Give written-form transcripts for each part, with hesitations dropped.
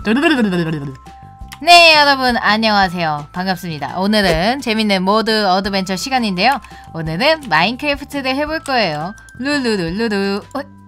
네, 여러분 안녕하세요. 반갑습니다. 오늘은 재밌는 모드 어드벤처 시간인데요. 오늘은 마인크래프트를 해볼 거예요. 룰루룰루루.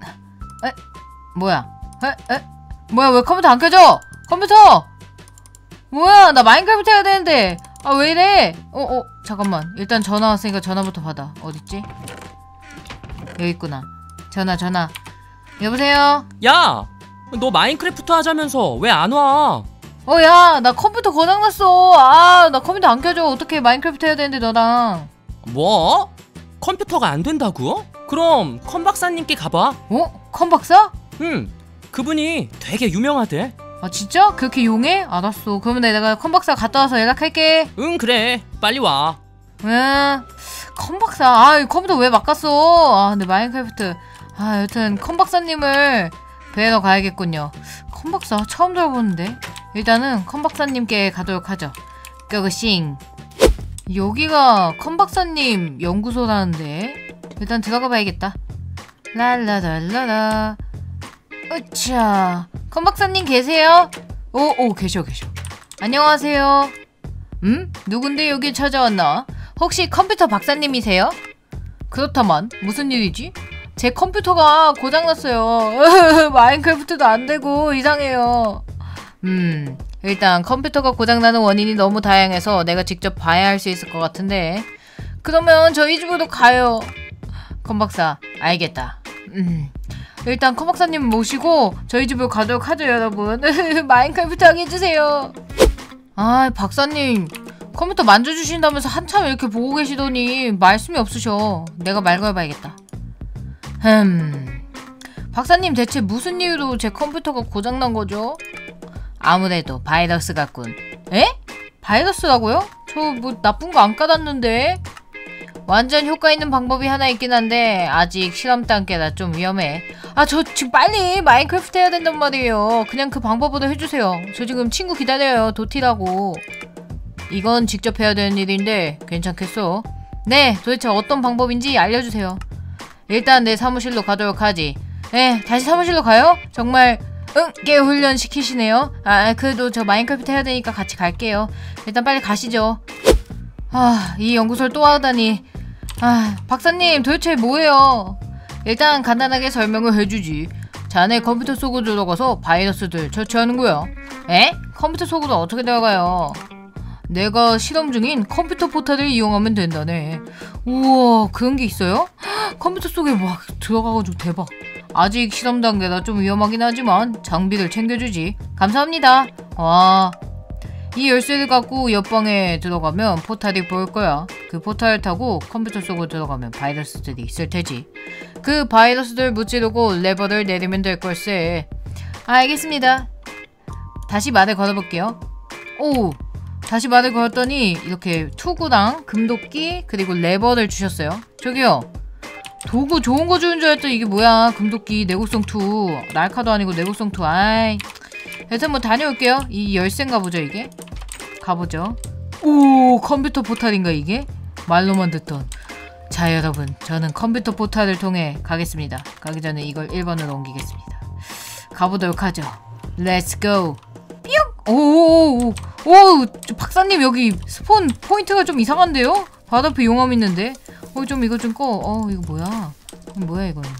뭐야? 뭐야, 왜 컴퓨터 안 켜져? 컴퓨터! 뭐야, 나 마인크래프트 해야 되는데. 아, 왜 이래? 잠깐만. 일단 전화 왔으니까 전화부터 받아. 어딨지? 여기 있구나. 전화. 여보세요? 야! 너 마인크래프트 하자면서 왜 안 와? 야, 나 컴퓨터 고장났어. 아, 나 컴퓨터 안 켜져. 어떻게 마인크래프트 해야 되는데, 너랑. 뭐? 컴퓨터가 안 된다고? 그럼 컴 박사님께 가봐. 컴 박사? 응, 그분이 되게 유명하대. 아, 진짜? 그렇게 용해? 알았어. 그러면 내가 컴 박사 갔다 와서 연락할게. 응, 그래. 빨리 와. 컴 박사. 아, 컴퓨터 왜 막 갔어? 아, 근데 마인크래프트. 아, 여튼 컴 박사님을 뵈러 가야겠군요. 컴 박사 처음 들어보는데. 일단은 컴 박사님께 가도록 하죠. 고고싱. 여기가 컴 박사님 연구소라는데. 일단 들어가 봐야겠다. 랄라랄라라. 으차. 컴 박사님 계세요? 계셔. 안녕하세요. 누군데 여기 찾아왔나? 혹시 컴퓨터 박사님이세요? 그렇다만 무슨 일이지? 제 컴퓨터가 고장났어요. 마인크래프트도 안되고 이상해요. 일단 컴퓨터가 고장나는 원인이 너무 다양해서 내가 직접 봐야 할 수 있을 것 같은데. 그러면 저희 집으로 가요. 컴박사, 알겠다. 일단 컴박사님 모시고 저희 집으로 가도록 하죠, 여러분. 마인크래프트 하게 해주세요. 아, 박사님 컴퓨터 만져주신다면서 한참 이렇게 보고 계시더니 말씀이 없으셔. 내가 말 걸어봐야겠다. 박사님 대체 무슨 이유로 제 컴퓨터가 고장난 거죠? 아무래도 바이러스 같군. 에? 바이러스라고요? 저 뭐 나쁜 거 안 깔았는데? 완전 효과 있는 방법이 하나 있긴 한데 아직 실험 단계라 좀 위험해. 아, 저 지금 빨리 마인크래프트 해야 된단 말이에요. 그냥 그 방법으로 해주세요. 저 지금 친구 기다려요. 도티라고. 이건 직접 해야 되는 일인데 괜찮겠어? 네, 도대체 어떤 방법인지 알려주세요. 일단 내 사무실로 가도록 하지. 네, 다시 사무실로 가요? 정말 깨 훈련 시키시네요. 그래도 저 마인크래프트 해야 되니까 같이 갈게요. 일단 빨리 가시죠. 아, 이 연구소를 또 하다니. 아, 박사님 도대체 뭐예요? 일단 간단하게 설명을 해주지. 자네 컴퓨터 속으로 들어가서 바이러스들 처치하는 거야. 에? 컴퓨터 속으로 어떻게 들어가요? 내가 실험 중인 컴퓨터 포탈을 이용하면 된다네. 우와, 그런 게 있어요? 컴퓨터 속에 막 들어가가지고 대박. 아직 실험 단계라 좀 위험하긴 하지만 장비를 챙겨주지. 감사합니다. 와, 이 열쇠를 갖고 옆방에 들어가면 포탈이 보일 거야. 그 포탈을 타고 컴퓨터 속으로 들어가면 바이러스들이 있을 테지. 그 바이러스들 무찌르고 레버를 내리면 될 걸세. 알겠습니다. 다시 말을 걸어볼게요. 다시 말을 걸었더니 이렇게 투구랑 금도끼 그리고 레버를 주셨어요. 저기요, 도구 좋은 거 주는 줄 알았더니 이게 뭐야. 금도끼 내구성 2. 날카도 아니고 내구성 2. 아이, 여튼 뭐 다녀올게요. 이 열쇠인가 보죠, 이게. 가보죠. 컴퓨터 포탈인가 이게? 말로만 듣던. 자, 여러분, 저는 컴퓨터 포탈을 통해 가겠습니다. 가기 전에 이걸 1번으로 옮기겠습니다. 가보도록 하죠. 렛츠 고. 뿅! 박사님 여기 스폰 포인트가 좀 이상한데요? 바로 앞에 용암 있는데? 좀 이거 좀 꺼. 이거 뭐야? 뭐야 이거는?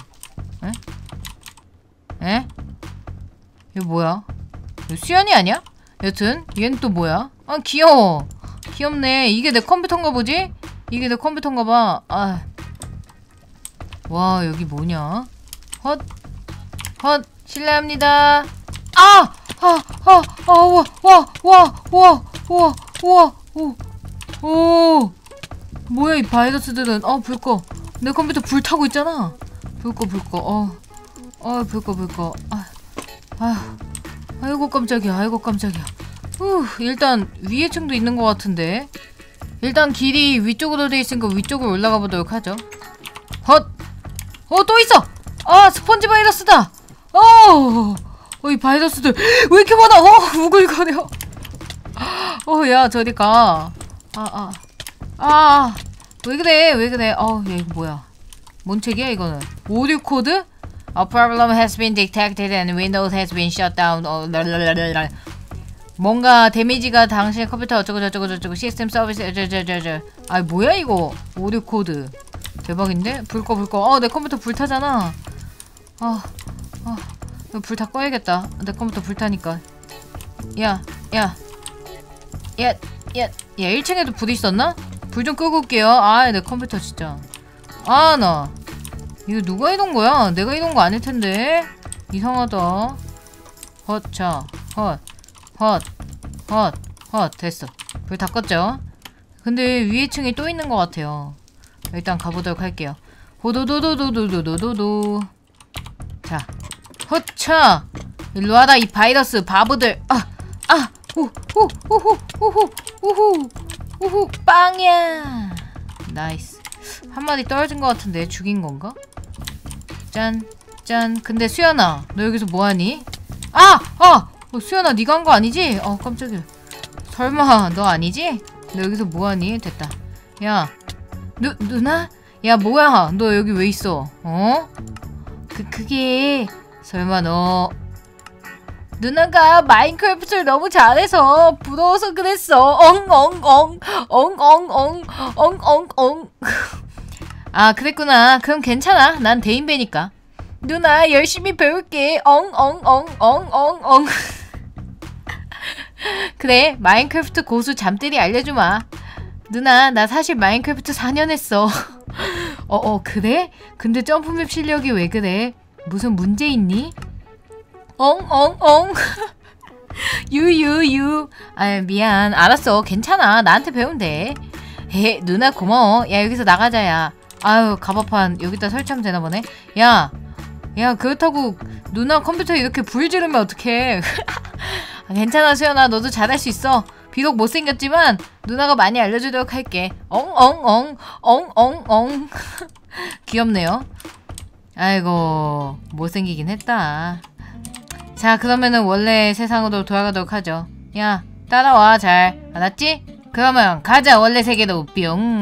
에? 이거 뭐야? 이거 수연이 아니야? 여튼 얘는 또 뭐야? 아, 귀여워. 귀엽네. 이게 내 컴퓨터인가 보지? 이게 내 컴퓨터인가 봐. 아, 와, 여기 뭐냐? 헛 실례합니다. 뭐야 이 바이러스들은. 불 꺼. 내 컴퓨터 불 타고 있잖아. 불 꺼. 불 꺼. 아이고 깜짝이야. 일단 위에 층도 있는 것 같은데. 일단 길이 위쪽으로 돼 있으니까 위쪽으로 올라가 보도록 하죠. 또 있어. 스펀지 바이러스다. 이 바이러스들 왜 이렇게 많아? 우글거려. 야, 저리 가. 왜 그래? 야, 이거 뭐야? 뭔 책이야 이거는? 오류 코드? A problem has been detected and Windows has been shut down. 뭔가 데미지가 당신의 컴퓨터 어쩌고 저쩌고 저쩌고 시스템 서비스 저저저저. 아 뭐야 이거 오류 코드 대박인데? 불 꺼. 내 컴퓨터 불타잖아. 불 다 꺼야겠다. 내 컴퓨터 불타니까. 야 1층에도 불이 있었나? 불 좀 끄고 올게요. 내 컴퓨터 진짜. 나 이거 누가 해놓은 거야? 내가 해놓은 거 아닐 텐데. 이상하다. 됐어. 불 다 껐죠? 근데 위에 층이 또 있는 것 같아요. 일단 가보도록 할게요. 호도도도도도도도도도. 자, 허차! 일로 와라 이 바이러스 바보들. 우후 빵이야. 나이스. 한 마디 떨어진 것 같은데 죽인 건가? 짠. 근데 수연아, 너 여기서 뭐하니? 수연아, 네가 한 거 아니지? 깜짝이야. 설마 너 아니지? 너 여기서 뭐하니? 됐다. 야, 누나? 야, 뭐야? 너 여기 왜 있어? 그게 설마 너 누나가 마인크래프트를 너무 잘해서 부러워서 그랬어. 엉엉엉. 그랬구나. 그럼 괜찮아. 난 대인배니까. 누나 열심히 배울게. 엉엉엉. 그래, 마인크래프트 고수 잠들이 알려주마. 누나, 나 사실 마인크래프트 4년 했어. 그래? 근데 점프맵 실력이 왜 그래? 무슨 문제 있니? 엉엉엉. 유유유. 미안. 알았어. 괜찮아. 나한테 배우면 돼. 누나 고마워. 야, 여기서 나가자야. 갑옷판 여기다 설치하면 되나 보네. 야, 그렇다고 누나 컴퓨터에 이렇게 불 지르면 어떡해. 괜찮아, 수연아. 너도 잘할 수 있어. 비록 못생겼지만 누나가 많이 알려주도록 할게. 엉엉엉. 귀엽네요. 아이고, 못생기긴 했다. 자, 그러면은 원래 세상으로 돌아가도록 하죠. 야, 따라와. 잘 알았지? 그러면 가자. 원래 세계로 뿅.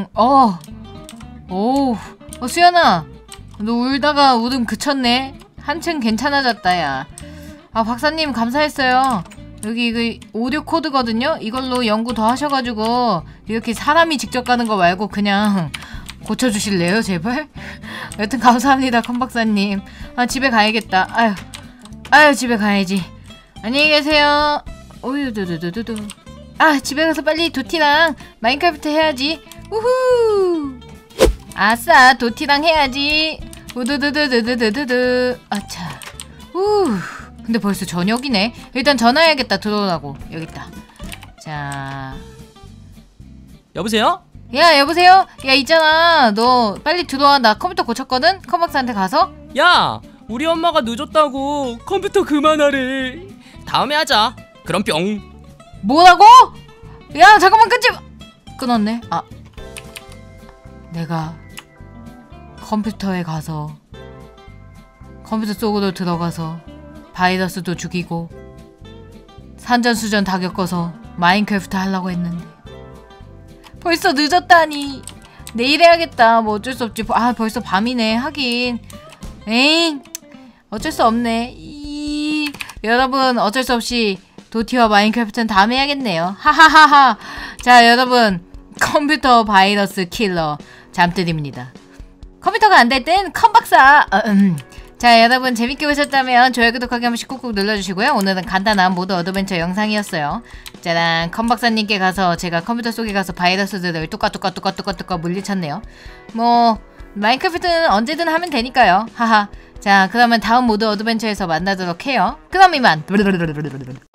수연아, 너 울다가 울음 그쳤네. 한층 괜찮아졌다. 야, 박사님 감사했어요. 여기 이거 오디오 코드거든요. 이걸로 연구 더 하셔가지고 이렇게 사람이 직접 가는 거 말고 그냥 고쳐주실래요, 제발? 여튼 감사합니다, 컴박사님. 집에 가야겠다. 집에 가야지. 안녕히 계세요. 오유두두두두두. 집에 가서 빨리 도티랑 마인크래프트 해야지. 우후. 아싸, 도티랑 해야지. 우두두두두두두두. 아차. 근데 벌써 저녁이네. 일단 전화해야겠다. 들어오라고. 여깄다. 자. 여보세요? 야, 여보세요? 야, 있잖아. 너 빨리 들어와. 나 컴퓨터 고쳤거든? 컴박사한테 가서. 야, 우리 엄마가 늦었다고 컴퓨터 그만하래. 다음에 하자. 그럼 뿅. 뭐라고? 야, 잠깐만 끊지 마. 끊었네. 내가 컴퓨터에 가서 컴퓨터 속으로 들어가서 바이러스도 죽이고 산전수전 다 겪어서 마인크래프트 하려고 했는데 벌써 늦었다니. 내일 해야겠다. 뭐 어쩔 수 없지. 벌써 밤이네. 하긴 에잉, 어쩔 수 없네. 여러분, 어쩔 수 없이 도티와 마인크래프트는 다음에 해야겠네요. 하하하하. 자, 여러분, 컴퓨터 바이러스 킬러 잠들입니다. 컴퓨터가 안 될 땐 컴박사. 자, 여러분 재밌게 보셨다면 좋아요, 구독하기 한 번씩 꾹꾹 눌러주시고요. 오늘은 간단한 모드 어드벤처 영상이었어요. 짜란, 컴박사님께 가서 제가 컴퓨터 속에 가서 바이러스들을 뚜까뚜까 물리쳤네요. 뭐 마인크래프트는 언제든 하면 되니까요. 하하. 자, 그러면 다음 모드 어드벤처에서 만나도록 해요. 그럼 이만.